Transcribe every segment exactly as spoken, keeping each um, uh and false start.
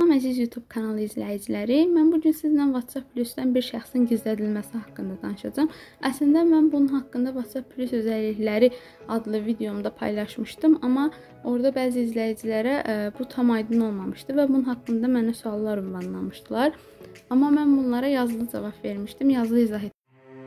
Salam əziz YouTube kanalı izləyiciləri. Mən bugün sizlə WhatsApp Plus-dan bir şəxsin gizlədilməsi haqqında danışacağım. Əslində mən bunun haqqında WhatsApp Plus özellikləri adlı videomda paylaşmışdım, amma orada bəzi izləyicilərə e, bu tam aydın olmamışdı və bunun haqqında mənə suallar ünvanlamışdılar. Amma mən bunlara yazılı cavab vermişdim, yazılı izah etmişdim.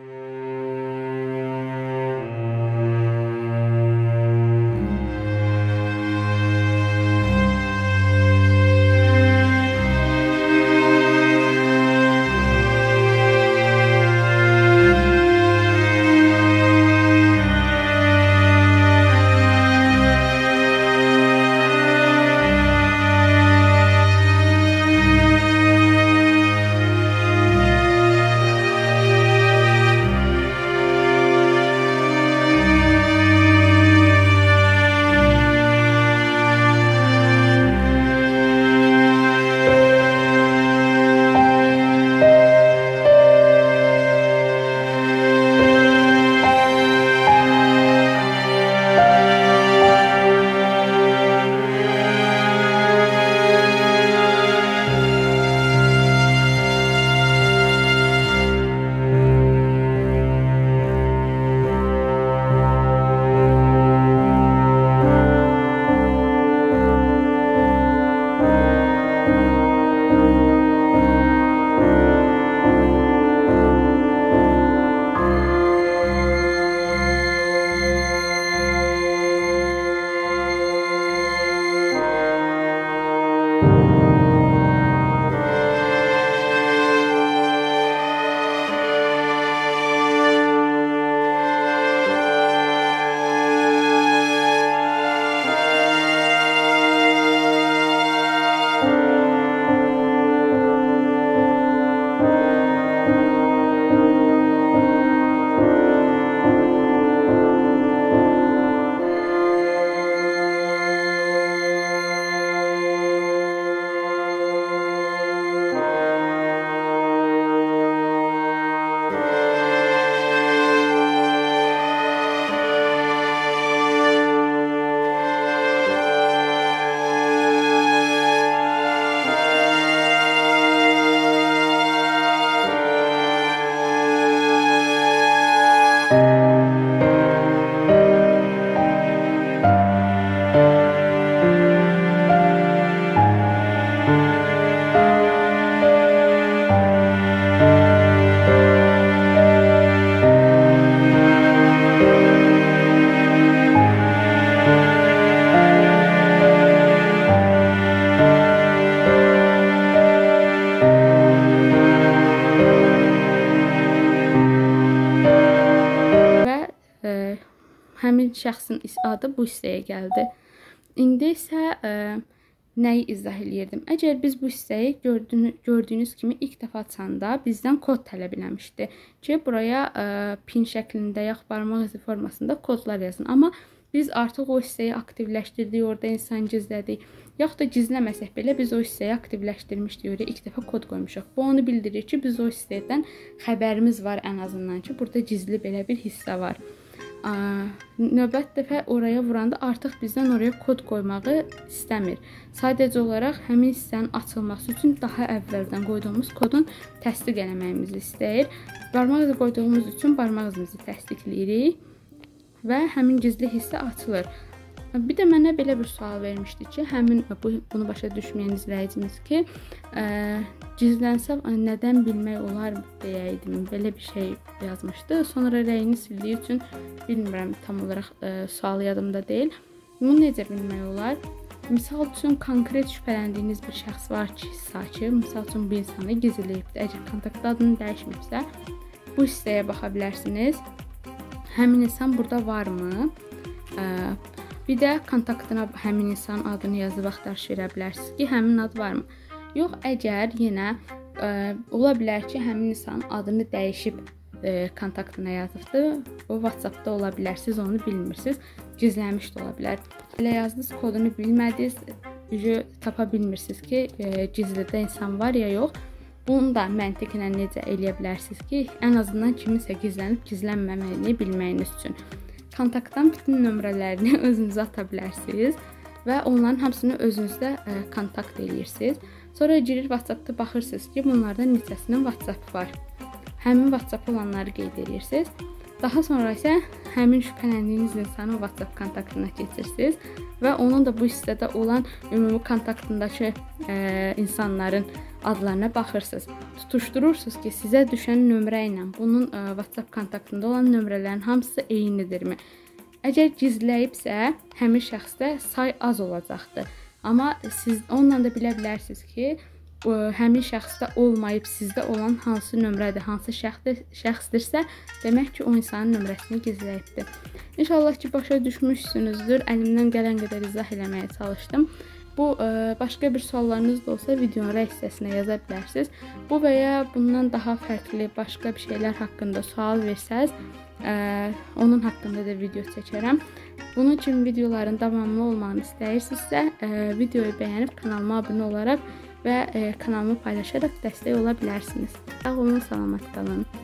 Həmin şəxsin adı bu hissəyə gəldi. İndi isə e, nəyi izah eləyirdim? Əgər biz bu hissəyi gördüyünüz, gördüyünüz kimi ilk dəfə açanda bizdən kod tələb eləmişdi ki, buraya e, pin şəklində yaxud barmaq izi formasında kodlar yazın. Amma biz artıq o hissəyi aktivləşdirdik, orada insan gizlədik. Yaxud da gizləməsək belə biz o hissəyi aktivləşdirmişdik, oraya ilk dəfə kod qoymuşuq. Bu onu bildirir ki, biz o hissədən xəbərimiz var ən azından ki, burada gizli belə bir hissə var. Növbət dəfə oraya vuranda artıq bizdən oraya kod qoymağı istəmir. Sadəcə olaraq həmin hissənin açılması üçün daha əvvəldən qoyduğumuz kodun təsdiq eləməyimizi istəyir. Barmaq izi qoyduğumuz üçün barmaq izimizi təsdiqləyirik və həmin gizli hissə açılır. Bir də mənə belə bir sual vermişdi ki, həmin bu, bunu başa düşməyən izləyicimiz ki, ə, gizlənsə nədən bilmək olar deyəydim, belə bir şey yazmışdı. Sonra rəyini sildiyi üçün bilmirəm, tam olaraq ə, sualı yadımda deyil. Bunu necə bilmək olar? Misal üçün, konkret şübhələndiyiniz bir şəxs var ki, ki misal üçün bu insanı gizləyibdir. Əgər kontakt adını dəyişməyibsə, bu hissəyə baxa bilərsiniz. Həmin insan burada varmı? Ə, Bir də kontaktına həmin insan adını yazıb axtarış verə bilərsiniz ki, həmin ad varmı? Yox, əgər yenə ə, ola bilər ki, həmin insan adını dəyişib ə, kontaktına yazıbdır. O WhatsAppda ola bilər, siz onu bilmirsiniz, gizləmiş də ola bilər. Elə yazdınız, kodunu bilmədiniz, tapa bilmirsiniz ki, ə, gizlidə insan var ya yox. Bunu da məntiqlə necə eləyə bilərsiniz ki, ən azından kiminsə gizlənib gizlənməməyini bilməyiniz üçün. Kontaktdan bütün nömrələrini özünüzə ata bilərsiniz və onların hamısını özünüzdə ə, kontakt edirsiniz. Sonra girir WhatsApp-da baxırsınız ki, bunlardan neçəsinin WhatsApp var. Həmin WhatsApp olanları qeyd edirsiniz. Daha sonra isə həmin şübhələndiyiniz insanı WhatsApp kontaktına keçirsiniz və onun da bu hissədə olan ümumi kontaktındakı ə, insanların adlarına baxırsınız. Tutuşdurursunuz ki, sizə düşən nömrə ilə bunun ə, WhatsApp kontaktında olan nömrələrin hamısı eynidirmi? Əgər gizləyibsə, həmin şəxsdə say az olacaqdır. Amma siz onunla da bilə bilərsiniz ki, ə, həmin şəxsdə olmayıb sizdə olan hansı nömrədir, hansı şəxsdir, şəxsdirsə, demək ki, o insanın nömrəsini gizləyibdir. İnşallah ki, başa düşmüşsünüzdür. Əlimdən gələn qədər izah eləməyə çalışdım. Bu, ə, başqa bir suallarınız da olsa videonun rəy hissəsinə yaza bilərsiniz. Bu və ya bundan daha fərqli başqa bir şeylər haqqında sual versəz, ə, onun haqqında da video çəkərəm. Bunun üçün videoların davamlı olmağını istəyirsinizsə, ə, videoyu bəyənib kanalıma abunə olaraq və ə, kanalımı paylaşaraq dəstək ola bilərsiniz. Sağ olun, salamat qalın.